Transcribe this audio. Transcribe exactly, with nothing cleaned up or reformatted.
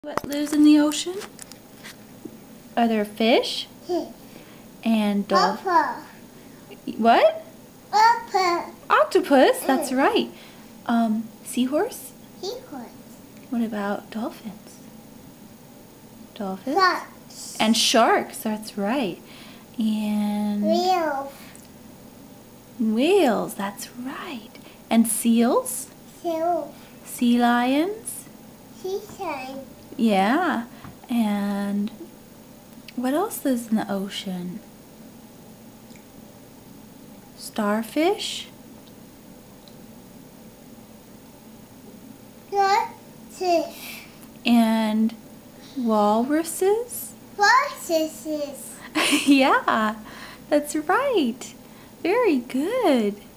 What lives in the ocean? Are there fish? And dolphins? What? Octopus, that's right. Um, seahorse? Seahorse. What about dolphins? Dolphins? Sharks. And sharks, that's right. And Whales. whales, that's right. And seals? Seals. Sea lions? Sea lions. Yeah. And what else lives in the ocean? Starfish? Fish. And walruses? Walruses. Yeah, that's right. Very good.